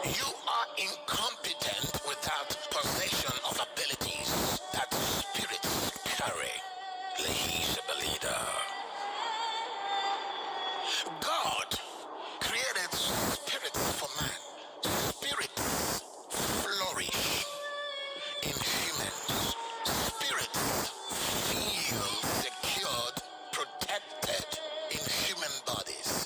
You are incompetent without possession of abilities that spirits carry. He's a leader. God created spirits for man. Spirits flourish in humans. Spirits feel secured, protected in human bodies.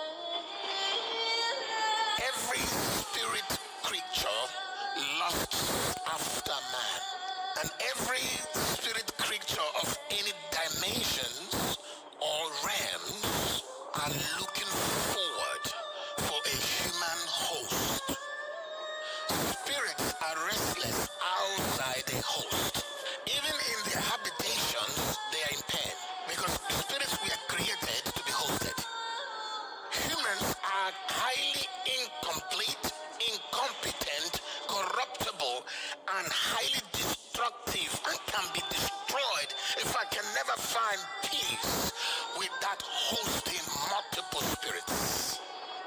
Every spirit creature lusts after man, and every spirit creature of any dimensions or realms are looking forward for a human host. Spirits are restless outside a host. Even in their habitations, they are in pain, because spirits were created to be hosted. Humans are highly incomplete, incompetent, corruptible, and highly destructive, and can be destroyed if I can never find peace without hosting multiple spirits.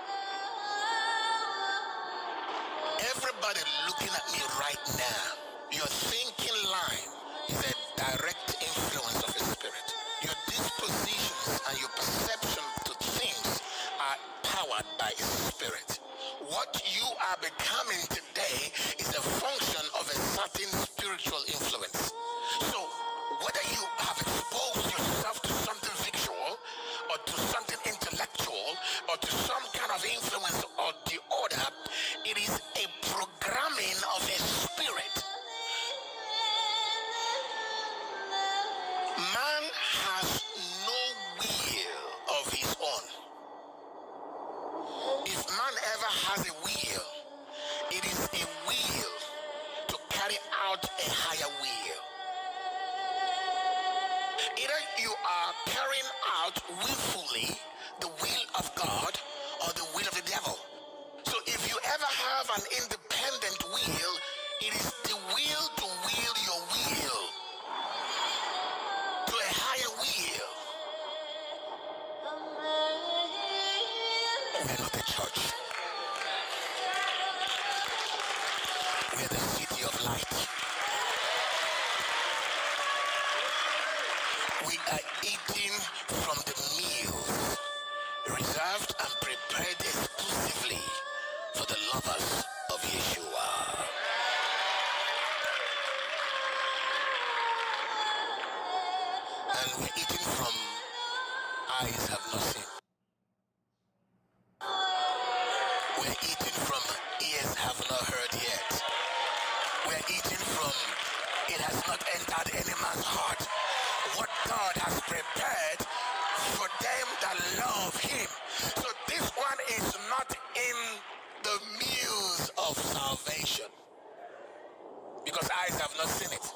Everybody looking at me right now, your thinking line is a direct influence of a spirit. Your dispositions and your perception to things are powered by a spirit. What you are becoming today is a function of a certain spiritual influence. So whether you have exposed yourself to something visual, or to something intellectual, or to some kind of influence or the other, it is a programming of a spirit. Man has no will of his own. If man ever has a will, it is a will to carry out a higher will. Either you are carrying out willfully the will of God or the will of the devil. So if you ever have an independent will, it is the will to will your will to a higher will. We're not a church. We're the city of light. We are eating from the meals reserved and prepared exclusively for the lovers of Yeshua. And we're eating from eyes have not seen. We're eating from ears have not heard yet. We're eating from it has not entered any man's heart what God has prepared for them that love him. So this one is not in the meals of salvation, because eyes have not seen it,